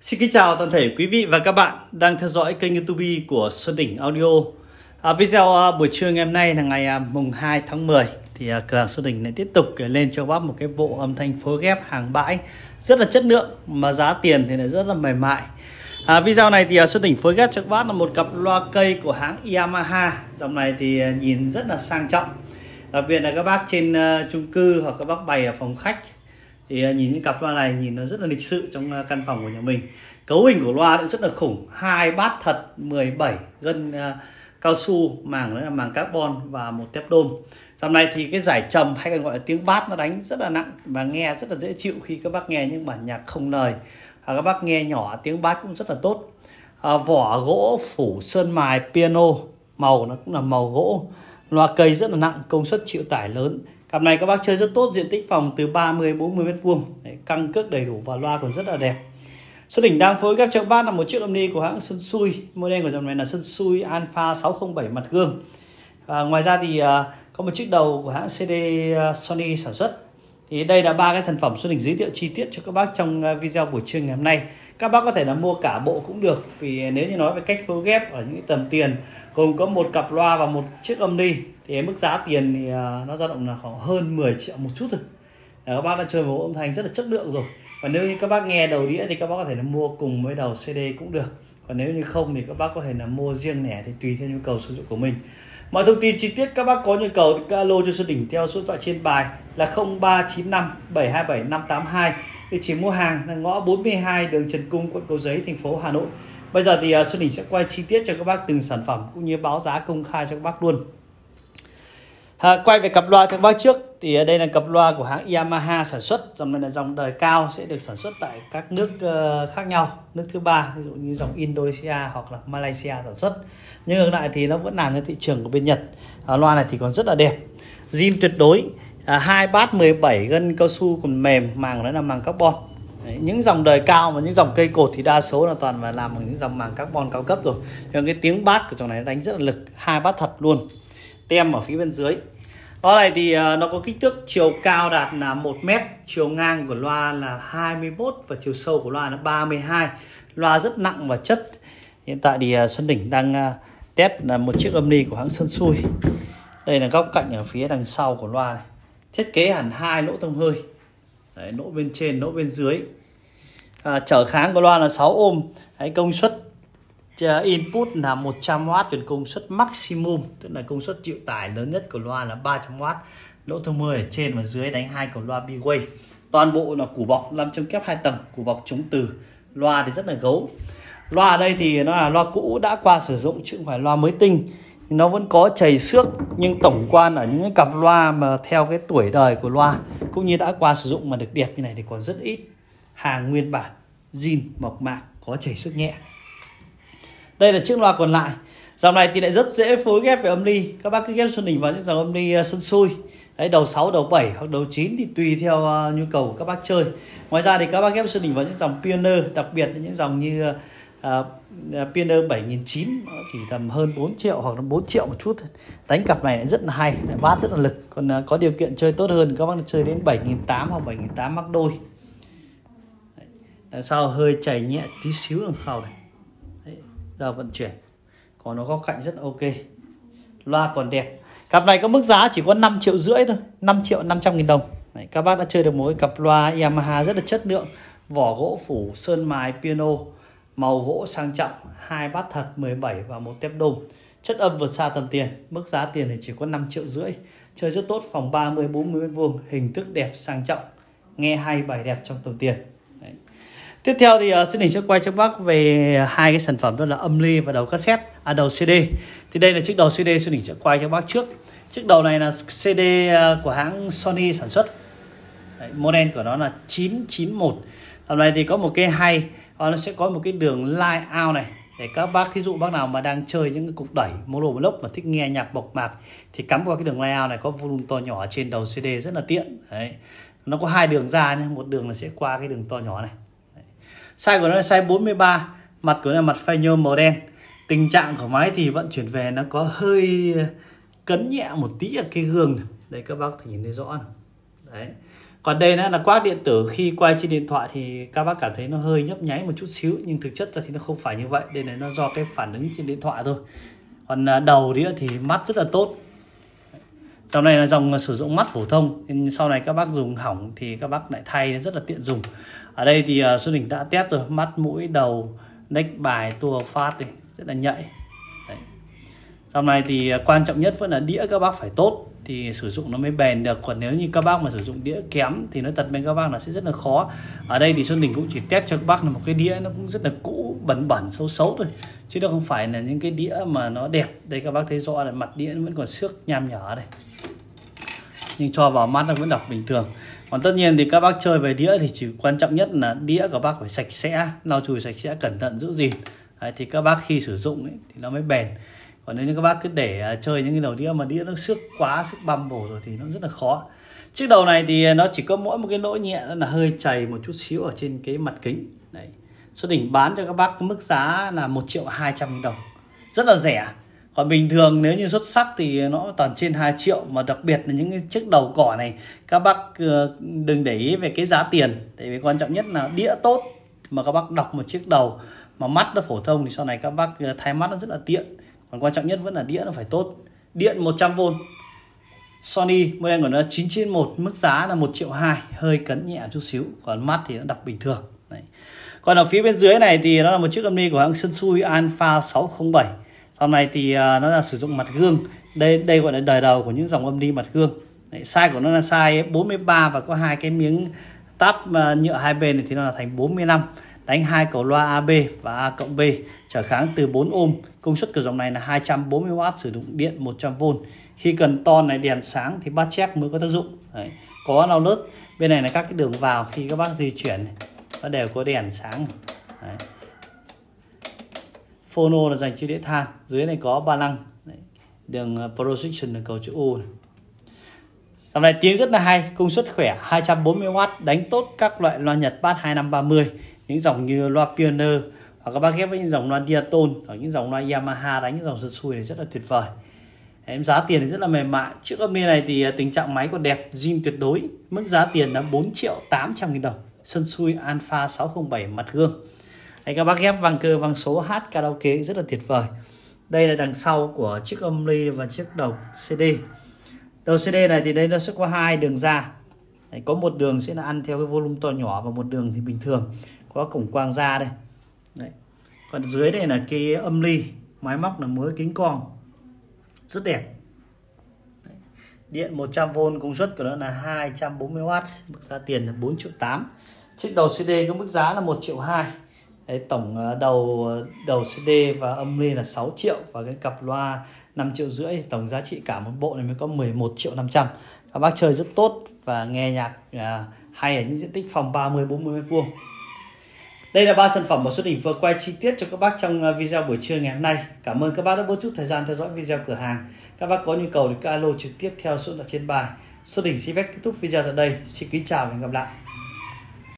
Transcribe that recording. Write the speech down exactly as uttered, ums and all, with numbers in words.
Xin kính chào toàn thể quý vị và các bạn đang theo dõi kênh YouTube của Xuân Đỉnh Audio. À, video à, buổi trưa ngày hôm nay là ngày à, mùng hai tháng mười thì à, cửa hàng Xuân Đỉnh lại tiếp tục kể lên cho bác một cái bộ âm thanh phối ghép hàng bãi rất là chất lượng mà giá tiền thì lại rất là mềm mại. À, video này thì à, Xuân Đỉnh phối ghép cho các bác là một cặp loa cây của hãng Yamaha. Dòng này thì à, nhìn rất là sang trọng, đặc biệt là các bác trên uh, chung cư hoặc các bác bày ở phòng khách thì uh, nhìn những cặp loa này nhìn nó rất là lịch sự trong uh, căn phòng của nhà mình. Cấu hình của loa cũng rất là khủng, hai bát thật, mười bảy gân uh, cao su, màng đó là màng carbon và một tép đôm. Dòng này thì cái giải trầm hay còn gọi là tiếng bát nó đánh rất là nặng và nghe rất là dễ chịu khi các bác nghe những bản nhạc không lời, hoặc các bác nghe nhỏ tiếng bát cũng rất là tốt. À, vỏ gỗ phủ sơn mài piano, màu nó cũng là màu gỗ. Loa cây rất là nặng, công suất chịu tải lớn. Cặp này các bác chơi rất tốt, diện tích phòng từ ba mươi đến bốn mươi mét vuông, căng cước đầy đủ và loa còn rất là đẹp. Xuân Đỉnh đang phối ghép cho các bác là một chiếc âm ly của hãng Sensui. Model của dòng này là Sensui Alpha sáu không bảy mặt gương. À, ngoài ra thì à, có một chiếc đầu của hãng xê đê Sony sản xuất. Thì đây là ba cái sản phẩm Xuân Đỉnh giới thiệu chi tiết cho các bác trong video buổi trưa ngày hôm nay. Các bác có thể là mua cả bộ cũng được, vì nếu như nói về cách phối ghép ở những tầm tiền gồm có một cặp loa và một chiếc âm ly thì mức giá tiền thì nó dao động là khoảng hơn mười triệu một chút thôi. Các bác đã chơi một âm thanh rất là chất lượng rồi. Còn nếu như các bác nghe đầu đĩa thì các bác có thể là mua cùng với đầu xê đê cũng được. Còn nếu như không thì các bác có thể là mua riêng lẻ thì tùy theo nhu cầu sử dụng của mình. Mọi thông tin chi tiết các bác có nhu cầu thì các alo cho Xuân Đỉnh theo số điện thoại trên bài là không ba chín năm bảy hai bảy năm tám hai. Địa chỉ mua hàng là ngõ bốn mươi hai đường Trần Cung, quận Cầu Giấy, thành phố Hà Nội. Bây giờ thì Xuân Đỉnh sẽ quay chi tiết cho các bác từng sản phẩm cũng như báo giá công khai cho các bác luôn. À, quay về cặp loa cho các bác trước thì đây là cặp loa của hãng Yamaha sản xuất. Dòng này là dòng đời cao, sẽ được sản xuất tại các nước uh, khác nhau, nước thứ ba, ví dụ như dòng Indonesia hoặc là Malaysia sản xuất. Nhưng ngược lại thì nó vẫn làm trên thị trường của bên Nhật. À, loa này thì còn rất là đẹp, zin tuyệt đối, à, hai bát mười bảy gân cao su còn mềm, màng đó là màng carbon. Đấy, những dòng đời cao mà những dòng cây cột thì đa số là toàn là làm bằng những dòng màng carbon cao cấp rồi. Nhưng cái tiếng bát của dòng này đánh rất là lực, hai bát thật luôn. Tem ở phía bên dưới. Loa này thì uh, nó có kích thước chiều cao đạt là một mét, chiều ngang của loa là hai mươi mốt và chiều sâu của loa là ba mươi hai. Loa rất nặng và chất. Hiện tại thì uh, Xuân Đỉnh đang uh, test là một chiếc âm ly của hãng Sensui. Đây là góc cạnh ở phía đằng sau của loa này. Thiết kế hẳn hai lỗ thông hơi. Đấy, lỗ bên trên, lỗ bên dưới. À, trở kháng của loa là sáu ôm. Đấy, công suất input là một trăm oát, còn công suất maximum tức là công suất chịu tải lớn nhất của loa là ba trăm oát. Lỗ thông hơi ở trên và dưới đánh hai cầu loa B-Way. Toàn bộ là củ bọc nam châm kép hai tầng, củ bọc chống từ. Loa thì rất là gấu. Loa ở đây thì nó là loa cũ đã qua sử dụng chứ không phải loa mới tinh. Nó vẫn có chảy xước, nhưng tổng quan ở những cái cặp loa mà theo cái tuổi đời của loa cũng như đã qua sử dụng mà được đẹp như này thì còn rất ít. Hàng nguyên bản, zin, mộc mạc, có chảy xước nhẹ. Đây là chiếc loa còn lại. Dòng này thì lại rất dễ phối ghép về âm ly. Các bác cứ ghép Xuân Đỉnh vào những dòng âm ly uh, Sensui. Đấy, đầu sáu, đầu bảy hoặc đầu chín thì tùy theo uh, nhu cầu của các bác chơi. Ngoài ra thì các bác ghép Xuân Đỉnh vào những dòng Pioneer, đặc biệt là những dòng như uh, uh, Pioneer bảy nghìn chín trăm chỉ tầm hơn bốn triệu hoặc là bốn triệu một chút. Đánh cặp này lại rất là hay, bát rất là lực. Còn uh, có điều kiện chơi tốt hơn các bác chơi đến bảy nghìn tám trăm hoặc bảy nghìn tám trăm mắc đôi. Đấy, sau hơi chảy nhẹ tí xíu đằng sau này. Đấy, giờ vận chuyển. Còn nó góc cạnh rất ok. Loa còn đẹp. Cặp này có mức giá chỉ có năm triệu rưỡi thôi, năm triệu năm trăm nghìn đồng. Đấy, các bác đã chơi được một cái cặp loa Yamaha rất là chất lượng. Vỏ gỗ phủ sơn mài piano, màu gỗ sang trọng, hai bát thật mười bảy và một tép đôm. Chất âm vượt xa tầm tiền. Mức giá tiền thì chỉ có năm triệu rưỡi. Chơi rất tốt, phòng ba mươi đến bốn mươi mét vuông, hình thức đẹp sang trọng, nghe hay, bài đẹp trong tầm tiền. Đấy. Tiếp theo thì uh, Xuân Đỉnh sẽ quay cho bác về hai cái sản phẩm đó là âm ly và đầu cassette, à đầu xê đê. Thì đây là chiếc đầu xê đê Xuân Đỉnh sẽ quay cho bác trước. Chiếc đầu này là xê đê uh, của hãng Sony sản xuất. Đấy, model của nó là chín chín mốt. Dòng này thì có một cái hay, nó sẽ có một cái đường line out này để các bác, ví dụ bác nào mà đang chơi những cái cục đẩy mono block mà thích nghe nhạc bộc mạc thì cắm qua cái đường line out này, có volume to nhỏ trên đầu xê đê rất là tiện. Đấy. Nó có hai đường ra nhé, một đường là sẽ qua cái đường to nhỏ này. Size của nó là size bốn mươi ba, mặt của nó là mặt phay nhôm màu đen. Tình trạng của máy thì vận chuyển về nó có hơi cấn nhẹ một tí ở cái gương này. Đây các bác có thể nhìn thấy rõ này. Đấy. Còn đây nữa là quát điện tử, khi quay trên điện thoại thì các bác cảm thấy nó hơi nhấp nháy một chút xíu, nhưng thực chất ra thì nó không phải như vậy. Đây là nó do cái phản ứng trên điện thoại thôi. Còn đầu đĩa thì mắt rất là tốt. Dòng này là dòng sử dụng mắt phổ thông, nên sau này các bác dùng hỏng thì các bác lại thay, rất là tiện dùng. Ở đây thì Xuân Đình đã test rồi, mắt, mũi, đầu, neck bài, tua phát đi, rất là nhạy. Đấy. Dòng này thì quan trọng nhất vẫn là đĩa các bác phải tốt thì sử dụng nó mới bền được. Còn nếu như các bác mà sử dụng đĩa kém thì nó tật bên các bác là sẽ rất là khó. Ở đây thì Xuân Đình cũng chỉ test cho các bác là một cái đĩa nó cũng rất là cũ, bẩn bẩn, xấu xấu thôi, chứ nó không phải là những cái đĩa mà nó đẹp. Đây các bác thấy rõ là mặt đĩa nó vẫn còn xước nham nhở đây, nhưng cho vào mắt nó vẫn đọc bình thường. Còn tất nhiên thì các bác chơi về đĩa thì chỉ quan trọng nhất là đĩa của bác phải sạch sẽ, lau chùi sạch sẽ, cẩn thận giữ gìn. Đấy, thì các bác khi sử dụng ấy, thì nó mới bền. Còn nếu như các bác cứ để uh, chơi những cái đầu đĩa mà đĩa nó xước quá, xước băm bổ rồi thì nó rất là khó. Chiếc đầu này thì nó chỉ có mỗi một cái lỗi nhẹ, đó là hơi chày một chút xíu ở trên cái mặt kính. Đấy. Xuân Đình bán cho các bác cái mức giá là một triệu hai trăm nghìn đồng, rất là rẻ. Còn bình thường nếu như xuất sắc thì nó toàn trên hai triệu. Mà đặc biệt là những cái chiếc đầu cỏ này các bác đừng để ý về cái giá tiền. Tại vì quan trọng nhất là đĩa tốt. Mà các bác đọc một chiếc đầu mà mắt nó phổ thông thì sau này các bác thay mắt nó rất là tiện. Còn quan trọng nhất vẫn là đĩa nó phải tốt. Điện một trăm vôn Sony model của nó chín trên một, mức giá là một triệu hai, hơi cấn nhẹ chút xíu. Còn mắt thì nó đọc bình thường. Đấy. Còn ở phía bên dưới này thì nó là một chiếc âm ly của hãng Sensui Alpha sáu không bảy. Dòng này thì uh, nó là sử dụng mặt gương. Đây đây gọi là đời đầu của những dòng âm ly mặt gương. Đấy, size của nó là size bốn mươi ba và có hai cái miếng táp uh, nhựa hai bên này thì nó là thành bốn mươi lăm. Đánh hai cầu loa a bê và A cộng B, trở kháng từ bốn ôm. Công suất của dòng này là hai trăm bốn mươi oát, sử dụng điện một trăm vôn. Khi cần ton này, đèn sáng thì bát check mới có tác dụng. Đấy, có nào lướt. Bên này là các cái đường vào khi các bác di chuyển này, nó đều có đèn sáng. Đấy. Phono là dành cho đĩa than, dưới này có ba lăng. Đấy. Đường projection là cầu chữ U này. Dòng này tiếng rất là hay, công suất khỏe, hai trăm bốn mươi oát, đánh tốt các loại loa Nhật bass hai năm ba mươi, những dòng như loa Pioneer, hoặc các bác ghép với những dòng loa Diaton, hoặc những dòng loa Yamaha đánh những dòng Sensui này rất là tuyệt vời. Em giá tiền thì rất là mềm mại. Chiếc âm ly này thì tình trạng máy còn đẹp, zin tuyệt đối. Mức giá tiền là bốn triệu tám trăm nghìn đồng. Sensui Alpha sáu không bảy mặt gương. Đấy, các bác ghép vang cơ vang số hát karaoke rất là tuyệt vời. Đây là đằng sau của chiếc âm ly và chiếc đầu xê đê. Đầu xê đê này thì đây nó sẽ có hai đường ra. Đấy, có một đường sẽ là ăn theo cái volume to nhỏ và một đường thì bình thường, có cổng quang ra đây. Đấy. Còn dưới đây là cái âm ly, máy móc là mới kính con, rất đẹp. Đấy. Điện một trăm vôn, công suất của nó là hai trăm bốn mươi oát, mức giá tiền là bốn triệu tám. Chiếc đầu xê đê có mức giá là một triệu hai. Đấy, tổng đầu đầu xê đê và âm ly là sáu triệu, và cái cặp loa năm triệu rưỡi. Tổng giá trị cả một bộ này mới có mười một triệu năm trăm. Các bác chơi rất tốt và nghe nhạc à, hay ở những diện tích phòng ba mươi bốn mươi mét vuông. Đây là ba sản phẩm mà Xuân Đình vừa quay chi tiết cho các bác trong video buổi trưa ngày hôm nay. Cảm ơn các bác đã bớt chút thời gian theo dõi video cửa hàng. Các bác có nhu cầu thì alo trực tiếp theo số điện thoại trên bài. Xuân Đình xin phép kết thúc video tại đây. Xin kính chào và hẹn gặp lại.